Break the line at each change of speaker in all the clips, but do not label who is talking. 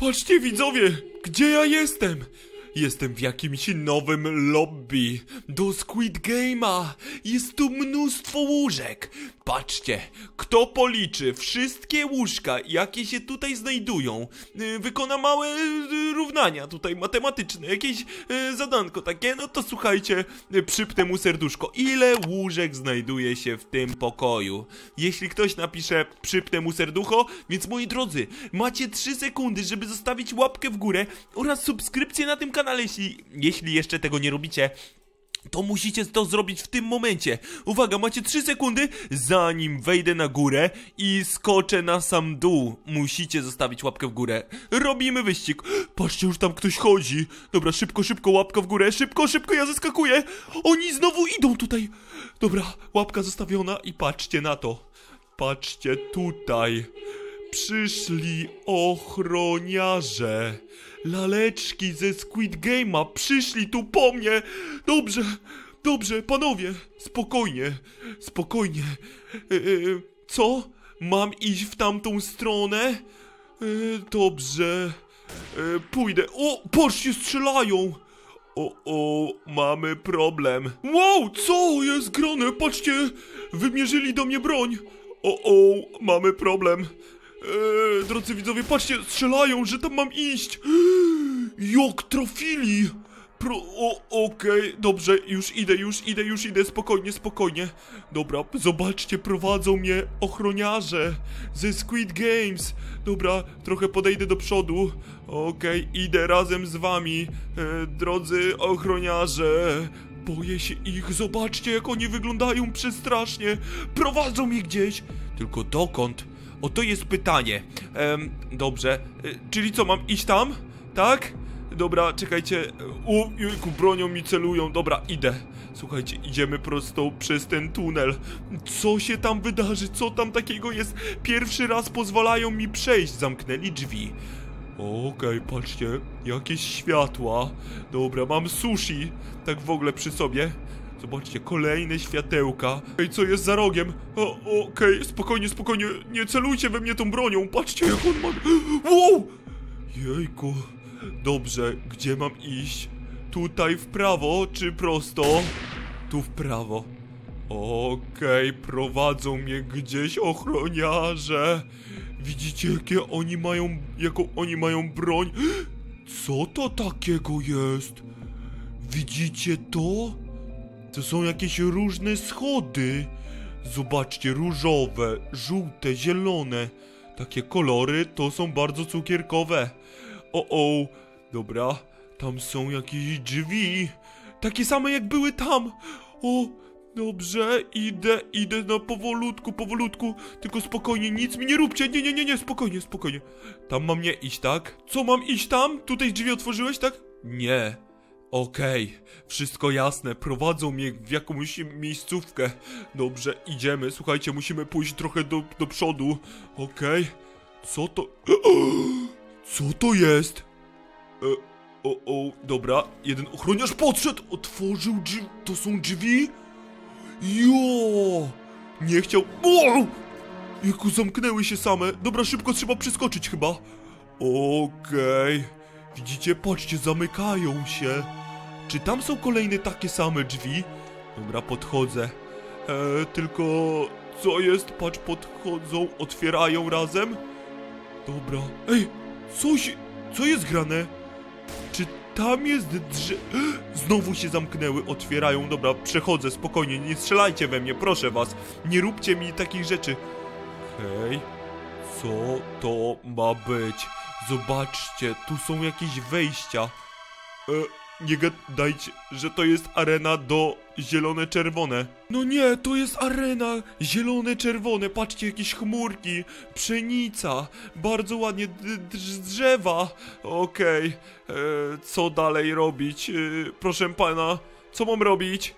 Patrzcie widzowie, gdzie ja jestem? Jestem w jakimś nowym lobby do Squid Game'a. Jest tu mnóstwo łóżek. Patrzcie, kto policzy wszystkie łóżka, jakie się tutaj znajdują, wykona małe równania tutaj matematyczne, jakieś zadanko takie, no to słuchajcie, przypnę mu serduszko. Ile łóżek znajduje się w tym pokoju? Jeśli ktoś napisze, przypnę mu serducho, więc moi drodzy, macie 3 sekundy, żeby zostawić łapkę w górę oraz subskrypcję na tym kanale, jeśli jeszcze tego nie robicie. To musicie to zrobić w tym momencie. Uwaga, macie 3 sekundy, zanim wejdę na górę i skoczę na sam dół. Musicie zostawić łapkę w górę. Robimy wyścig. Patrzcie, już tam ktoś chodzi. Dobra, szybko, szybko, łapka w górę. Szybko, szybko, ja zeskakuję. Oni znowu idą tutaj. Dobra, łapka zostawiona i patrzcie na to. Patrzcie tutaj. Przyszli ochroniarze. Laleczki ze Squid Game'a przyszli tu po mnie. Dobrze, dobrze, panowie, spokojnie, spokojnie. Co? Mam iść w tamtą stronę? Dobrze, pójdę. O, patrzcie, strzelają. O, mamy problem. Wow, co jest grane? Patrzcie, wymierzyli do mnie broń. O, mamy problem. Drodzy widzowie, patrzcie, strzelają, że tam mam iść. Jak trafili. Okej, dobrze, już idę, spokojnie, spokojnie. Dobra, zobaczcie, prowadzą mnie ochroniarze ze Squid Games. Dobra, trochę podejdę do przodu. Okej, idę razem z wami, drodzy ochroniarze. Boję się ich, zobaczcie, jak oni wyglądają przestrasznie. Prowadzą mnie gdzieś, tylko dokąd? Oto jest pytanie. Dobrze, czyli co, mam iść tam? Tak? Dobra, czekajcie. Jejku, bronią mi celują. Dobra, idę. Słuchajcie, idziemy prosto przez ten tunel. Co się tam wydarzy? Co tam takiego jest? Pierwszy raz pozwalają mi przejść. Zamknęli drzwi. Okej, patrzcie, jakieś światła. Dobra, mam sushi. Tak w ogóle przy sobie. Zobaczcie, kolejne światełka. Ej, co jest za rogiem? Okej, spokojnie, spokojnie. Nie celujcie we mnie tą bronią. Patrzcie, jak on ma... Wow! Jejku. Dobrze, gdzie mam iść? Tutaj w prawo, czy prosto? Tu w prawo. Okej, prowadzą mnie gdzieś ochroniarze. Widzicie, jaką oni mają broń? Co to takiego jest? Widzicie to? To są jakieś różne schody. Zobaczcie, różowe, żółte, zielone. Takie kolory to są bardzo cukierkowe. Dobra, tam są jakieś drzwi. Takie same jak były tam. Dobrze, idę na powolutku. Tylko spokojnie, nic mi nie róbcie. Nie, spokojnie. Tam mam nie iść, tak? Co, mam iść tam? Tutaj drzwi otworzyłeś, tak? Nie. Okej, wszystko jasne, prowadzą mnie w jakąś miejscówkę. Dobrze, idziemy, słuchajcie, musimy pójść trochę do przodu. Okej, co to... Co to jest? Dobra, jeden ochroniarz podszedł, otworzył drzwi, to są drzwi? Jo, nie chciał... Jaku zamknęły się same, dobra, szybko trzeba przeskoczyć chyba. Okej, widzicie, patrzcie, zamykają się. Czy tam są kolejne takie same drzwi? Dobra, podchodzę. Tylko... Co jest? Patrz, podchodzą, otwierają razem. Dobra. Ej, co jest grane? Czy tam jest Znowu się zamknęły, otwierają. Dobra, przechodzę, spokojnie, nie strzelajcie we mnie, proszę was. Nie róbcie mi takich rzeczy. Hej, co to ma być? Zobaczcie, tu są jakieś wejścia. Nie gadajcie, że to jest arena do zielone-czerwone. No nie, to jest arena zielone-czerwone. Patrzcie, jakieś chmurki, pszenica, bardzo ładnie, drzewa. Okej, co dalej robić? Proszę pana, co mam robić?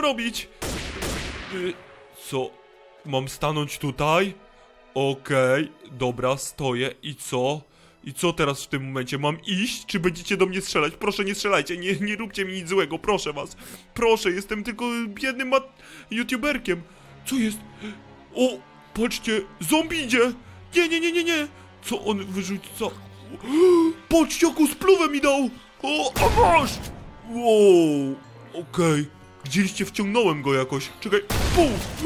Co? Mam stanąć tutaj? Okej, dobra, stoję i co? I co teraz w tym momencie? Mam iść? Czy będziecie do mnie strzelać? Proszę, nie strzelajcie, nie róbcie mi nic złego, proszę was. Proszę, jestem tylko biednym youtuberkiem. Co jest? Patrzcie, zombie idzie! Nie! Co on wyrzucił? Co? Patrzcie, jaką spluwę mi dał! O, a masz! Wow, okej. Widzieliście, wciągnąłem go jakoś. Czekaj, puf!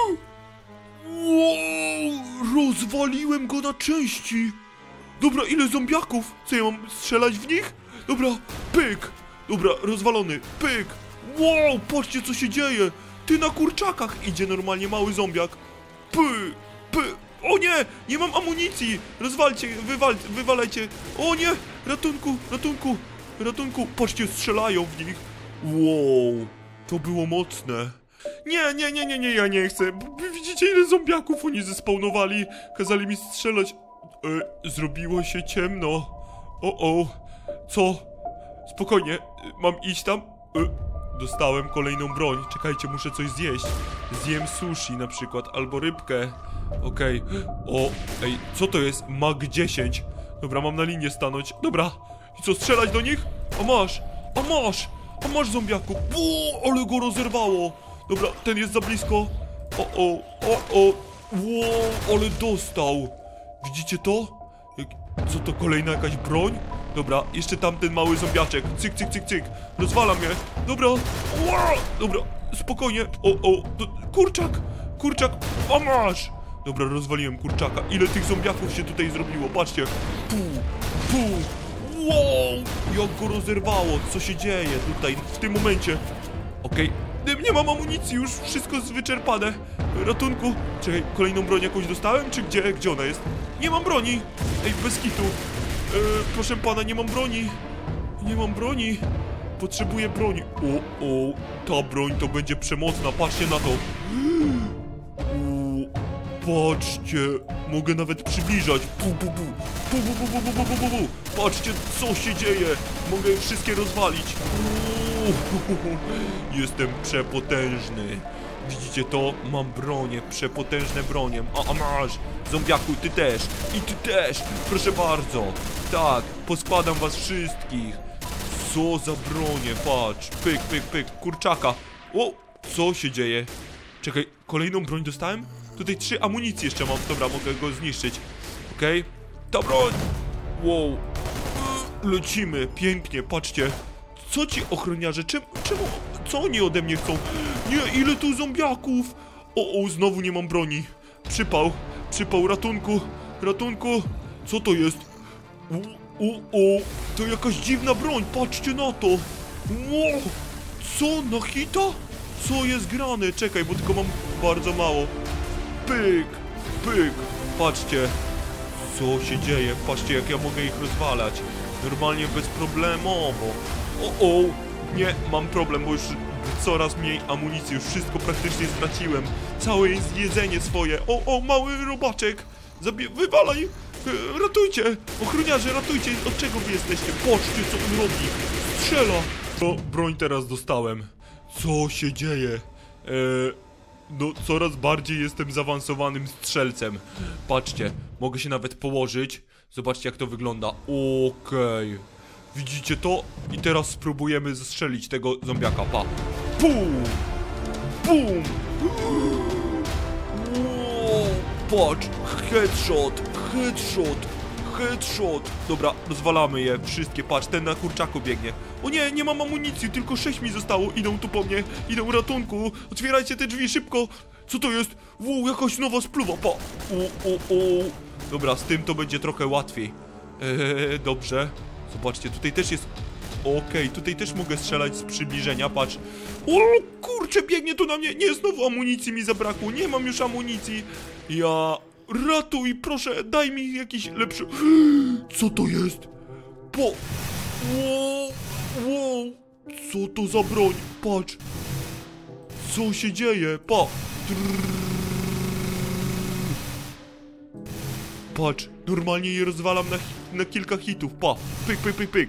Wow, rozwaliłem go na części. Dobra, ile zombiaków? Co, ja mam strzelać w nich? Dobra, pyk. Dobra, rozwalony, pyk. Wow, patrzcie, co się dzieje. Ty, na kurczakach idzie normalnie mały zombiak. O nie, nie mam amunicji. Rozwalcie, wywalajcie. O nie, ratunku, ratunku, ratunku. Patrzcie, strzelają w nich. Wow, to było mocne. Nie, ja nie chcę. Widzicie, ile zombiaków oni zespawnowali? Kazali mi strzelać. Zrobiło się ciemno. Co? Spokojnie, mam iść tam? Dostałem kolejną broń. Czekajcie, muszę coś zjeść. Zjem sushi na przykład, albo rybkę. Okej. Ej, co to jest? Mag 10. Dobra, mam na linię stanąć. Dobra. I co, strzelać do nich? A masz zombiaku. Ale go rozerwało. Dobra, ten jest za blisko. Wow, ale dostał. Widzicie to? Co to, kolejna jakaś broń? Dobra, jeszcze tamten mały zombiaczek. Cyk, cyk, cyk, cyk. Rozwala mnie. Dobra. Wow. Dobra, spokojnie. Kurczak. A masz. Dobra, rozwaliłem kurczaka. Ile tych zombiaków się tutaj zrobiło? Patrzcie. Wow, jak go rozerwało. Co się dzieje tutaj w tym momencie? Okej. Nie mam amunicji, już wszystko jest wyczerpane. Ratunku. Czekaj, kolejną broń jakąś dostałem? Czy gdzie ona jest? Nie mam broni. Ej, bez kitu. Proszę pana, nie mam broni. Nie mam broni. Potrzebuję broni. Ta broń to będzie przemocna. Patrzcie na to. Patrzcie. Mogę nawet przybliżać. Patrzcie, co się dzieje. Mogę wszystkie rozwalić. Jestem przepotężny. Widzicie to? Mam bronię, przepotężne bronie. A masz! Zombiaku, ty też! I ty też! Proszę bardzo! Tak, poskładam was wszystkich. Co za bronie, patrz. Pyk, kurczaka. Co się dzieje? Czekaj, kolejną broń dostałem? Tutaj 3 amunicje jeszcze mam. Dobra, mogę go zniszczyć. Okej. Ta broń! Wow. Lecimy, pięknie, patrzcie. Co ci ochroniarze? Czemu? Co oni ode mnie chcą? Nie, ile tu zombiaków! Znowu nie mam broni. Przypał, ratunku. Co to jest? To jakaś dziwna broń, patrzcie na to. Wow. Co, na hita? Co jest grane? Czekaj, bo tylko mam bardzo mało. Pyk. Patrzcie, co się dzieje. Patrzcie, jak ja mogę ich rozwalać. Normalnie bezproblemowo. Nie, mam problem, bo już coraz mniej amunicji, już wszystko praktycznie straciłem. Całe jedzenie swoje. Mały robaczek. Wywalaj. Ratujcie. Ochroniarze, ratujcie. Od czego wy jesteście? Patrzcie, co on robi. Strzela. Broń teraz dostałem. Co się dzieje? Coraz bardziej jestem zaawansowanym strzelcem. Patrzcie, mogę się nawet położyć. Zobaczcie, jak to wygląda. Okej. Widzicie to? I teraz spróbujemy zestrzelić tego zombiaka. Pa. Pum! Patrz! Headshot! Dobra, rozwalamy je wszystkie. Patrz, ten na kurczaku biegnie. O nie mam amunicji, tylko 6 mi zostało. Idą tu po mnie, idą ratunku. Otwierajcie te drzwi szybko. Co to jest? Wow, jakaś nowa spluwa, pa. Dobra, z tym to będzie trochę łatwiej. Dobrze. Zobaczcie, tutaj też jest... Okej, tutaj też mogę strzelać z przybliżenia, patrz. Kurczę, biegnie tu na mnie. Nie, znowu amunicji mi zabrakło. Nie mam już amunicji. Ratuj, proszę, daj mi jakiś lepszy... Co to jest? Wow. Co to za broń? Patrz. Co się dzieje? Patrz, normalnie je rozwalam na kilka hitów. Pyk.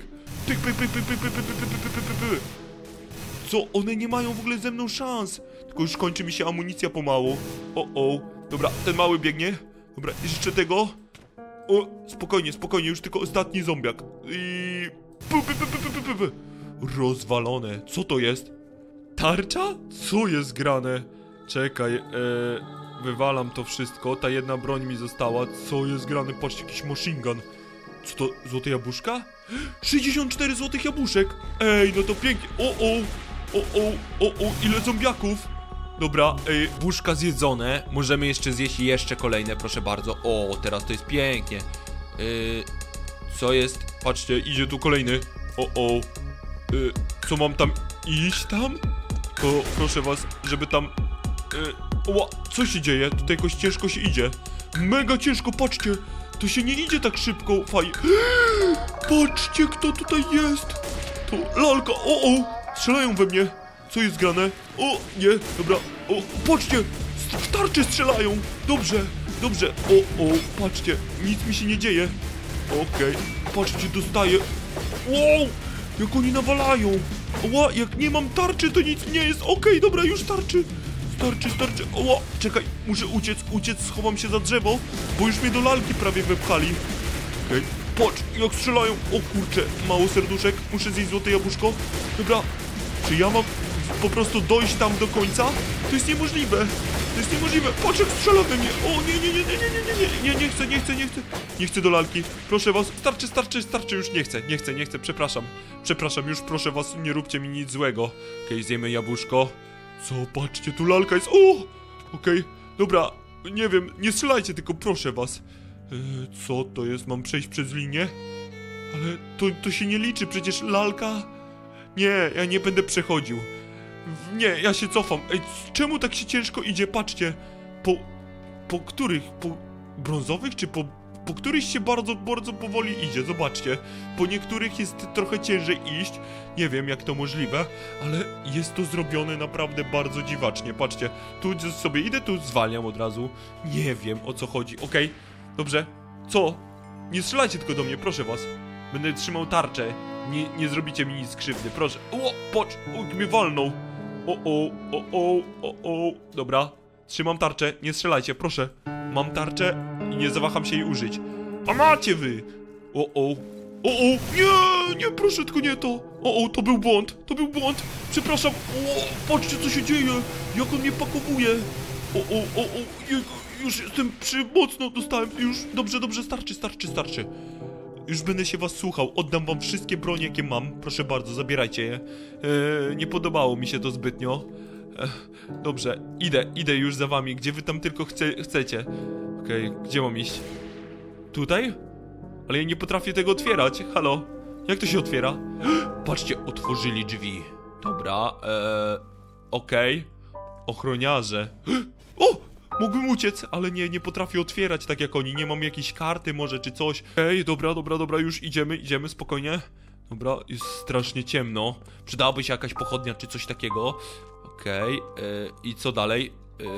Co? One nie mają w ogóle ze mną szans. Tylko już kończy mi się amunicja pomału. Dobra, ten mały biegnie. Dobra, jeszcze tego. Spokojnie, już tylko ostatni zombiak. I... Rozwalone. Co to jest? Tarcza? Co jest grane? Czekaj, wywalam to wszystko. Ta jedna broń mi została. Co jest grane? Patrzcie, jakiś machine gun. Co to, złote jabłuszka? 64 złotych jabłuszek! Ej, no to pięknie. O, ile zombiaków! Dobra, jabłuszka zjedzone. Możemy jeszcze zjeść jeszcze kolejne, proszę bardzo. O, teraz to jest pięknie. Co jest? Patrzcie, idzie tu kolejny. Co mam tam iść tam? To proszę was, żeby tam... co się dzieje? Tutaj jakoś ciężko się idzie. Mega ciężko, patrzcie. To się nie idzie tak szybko, fajnie. Patrzcie, kto tutaj jest. To lalka, strzelają we mnie. Co jest grane? Nie, dobra. Patrzcie, w tarczy strzelają. Dobrze. Patrzcie, nic mi się nie dzieje. Okej, patrzcie, dostaję. Wow, jak oni nawalają. Jak nie mam tarczy, to nic nie jest. Okej, dobra, już tarczy. Starczy. Czekaj, muszę uciec, schowam się za drzewo, bo już mnie do lalki prawie wepchali. Okej, patrz, jak strzelają. O kurczę, mało serduszek, muszę zjeść złote jabłuszko. Dobra, czy ja mam po prostu dojść tam do końca? To jest niemożliwe. Patrz, jak strzela we mnie. Nie chcę do lalki. Proszę was, starczy, już nie chcę, przepraszam, już proszę was, nie róbcie mi nic złego. Okej, zjemy jabłuszko. Co? Patrzcie, tu lalka jest. Okej, dobra, nie wiem, nie strzelajcie, tylko proszę was. Co to jest? Mam przejść przez linię? Ale to się nie liczy, przecież lalka... Nie, ja nie będę przechodził. Nie, ja się cofam. Czemu tak się ciężko idzie? Patrzcie. Po których? Po brązowych, czy po których się bardzo powoli idzie? Zobaczcie. Po niektórych jest trochę ciężej iść. Nie wiem, jak to możliwe, ale jest to zrobione naprawdę bardzo dziwacznie. Patrzcie, tu sobie idę, tu zwalniam od razu. Nie wiem, o co chodzi. Okej, dobrze. Co? Nie strzelajcie tylko do mnie, proszę was. Będę trzymał tarczę. Nie zrobicie mi nic krzywdy, proszę. Patrz, mnie walnął. Dobra, trzymam tarczę, nie strzelajcie, proszę. Mam tarczę i nie zawaham się jej użyć. A macie wy! Nie, proszę, tylko nie to. To był błąd. Przepraszam. Patrzcie, co się dzieje. Jak on mnie pakowuje. Już jestem mocno dostałem. Już, dobrze, starczy. Już będę się was słuchał. Oddam wam wszystkie bronie, jakie mam. Proszę bardzo, zabierajcie je. Nie podobało mi się to zbytnio. Dobrze, idę już za wami. Gdzie wy tam tylko chcecie. Okej, gdzie mam iść? Tutaj? Ale ja nie potrafię tego otwierać. Halo? Jak to się otwiera? Patrzcie, otworzyli drzwi. Dobra, okej. Ochroniarze. Mógłbym uciec, ale nie potrafię otwierać tak jak oni. Nie mam jakiejś karty może, czy coś. Dobra, już idziemy, spokojnie. Dobra, jest strasznie ciemno. Przydałaby się jakaś pochodnia, czy coś takiego. Okej, i co dalej?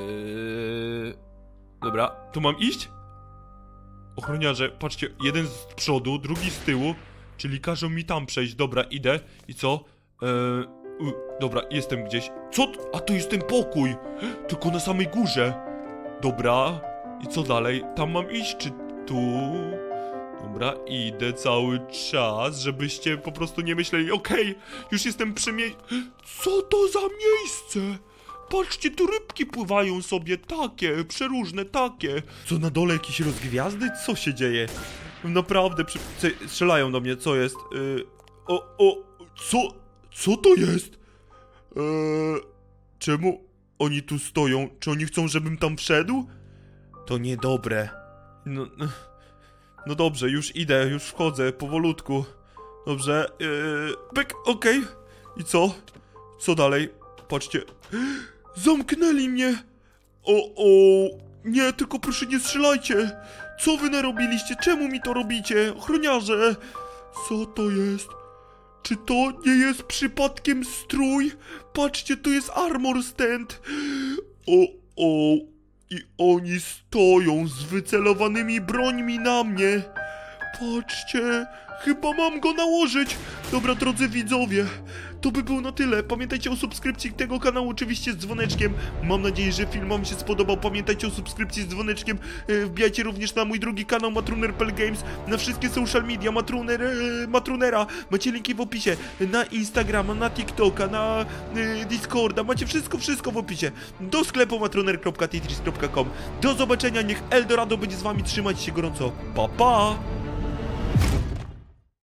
Dobra, tu mam iść? Ochroniarze, patrzcie, jeden z przodu, drugi z tyłu. Czyli każą mi tam przejść. Dobra, idę. I co? Dobra, jestem gdzieś. Co? A to jest ten pokój! Tylko na samej górze. Dobra, i co dalej? Tam mam iść, czy tu? Dobra, idę cały czas, żebyście po prostu nie myśleli, okej, już jestem przy Co to za miejsce? Patrzcie, tu rybki pływają sobie, takie, przeróżne, takie. Co, na dole jakieś rozgwiazdy? Co się dzieje? Naprawdę, strzelają do mnie, co jest? Co to jest? Czemu oni tu stoją? Czy oni chcą, żebym tam wszedł? To niedobre. No dobrze, już idę, już wchodzę, powolutku. Dobrze, pyk, okej. I co? Co dalej? Patrzcie. Zamknęli mnie! Nie, tylko proszę nie strzelajcie! Co wy narobiliście? Czemu mi to robicie? Ochroniarze! Co to jest? Czy to nie jest przypadkiem strój? Patrzcie, tu jest armor stand! I oni stoją z wycelowanymi brońmi na mnie! Patrzcie, chyba mam go nałożyć! Dobra, drodzy widzowie, to by było na tyle. Pamiętajcie o subskrypcji tego kanału, oczywiście z dzwoneczkiem. Mam nadzieję, że film wam się spodobał. Pamiętajcie o subskrypcji z dzwoneczkiem. Wbijajcie również na mój drugi kanał Matruner.pl Games, na wszystkie social media Matrunera. Macie linki w opisie. Na Instagrama, na TikToka, na Discorda. Macie wszystko w opisie. Do sklepu matruner.tetris.com. Do zobaczenia, niech Eldorado będzie z wami. Trzymajcie się gorąco. Pa, pa!